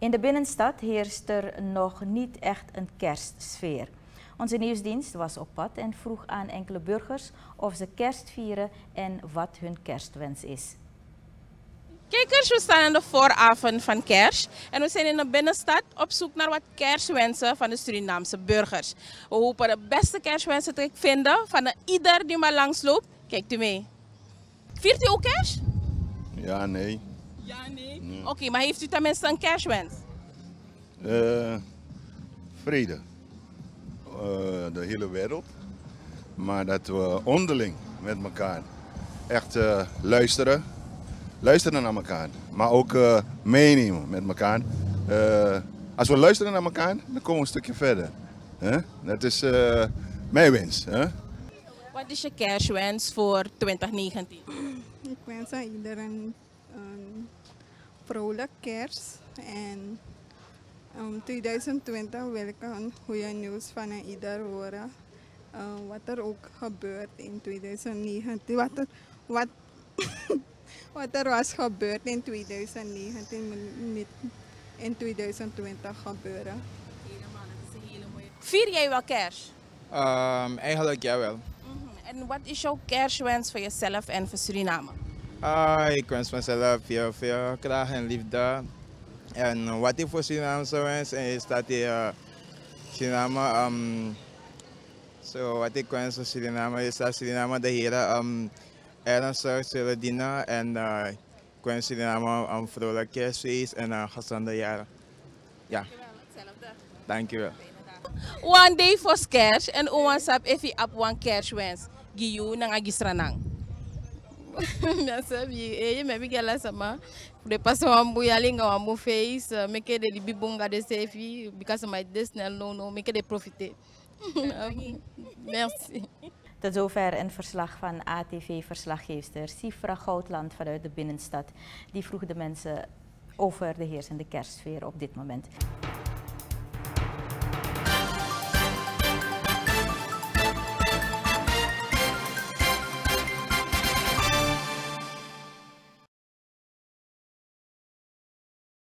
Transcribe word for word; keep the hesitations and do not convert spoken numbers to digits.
In de binnenstad heerst er nog niet echt een kerstsfeer. Onze nieuwsdienst was op pad en vroeg aan enkele burgers of ze kerst vieren en wat hun kerstwens is. Kijkers, we staan aan de vooravond van kerst en we zijn in de binnenstad op zoek naar wat kerstwensen van de Surinaamse burgers. We hopen de beste kerstwensen te vinden van ieder die maar langsloopt. Kijkt u mee. Viert u ook kerst? Ja, nee. Ja, nee. nee. Oké, okay, maar heeft u tenminste een kerstwens? Uh, vrede. Uh, de hele wereld. Maar dat we onderling met elkaar echt uh, luisteren. Luisteren naar elkaar. Maar ook uh, meenemen met elkaar. Uh, als we luisteren naar elkaar, dan komen we een stukje verder. Huh? Dat is uh, mijn wens. Huh? Wat is je kerstwens voor twintig negentien? Ik wens aan iedereen een vrolijk kerst. En um, twintig twintig wil ik een goede nieuws van ieder horen. Uh, wat er ook gebeurt in twintig negentien. Wat er, wat, wat er was gebeurd in twintig negentien moet in twintig twintig gebeuren. Vier jij wel kerst? Um, eigenlijk jawel. Mm-hmm. En wat is jouw kerstwens voor jezelf en voor Suriname? Uh, ik wens mezelf veel, veel kracht en liefde. En wat ik voor Suriname zou wensen is dat ik uh, Suriname, um, so wat ik wens voor Suriname is dat Suriname de heren um, ernstig zullen dienen. En uh, ik wens Suriname een vrolijk kerstfeest en een gezonde jaren. Ja. Dankjewel, hetzelfde. Dankjewel. One day for kerst en one sap if je op one kerstwens. Giyu nang agistranang. Merci, je me bigala sama. De passo ambu yalinga ambu face, meke de bibunga de sefi, because my desnel no no, meke de profiter. Merci. Tot zover een verslag van A T V-verslaggeefster Sifra Goudland vanuit de binnenstad. Die vroeg de mensen over de heersende kerstsfeer op dit moment.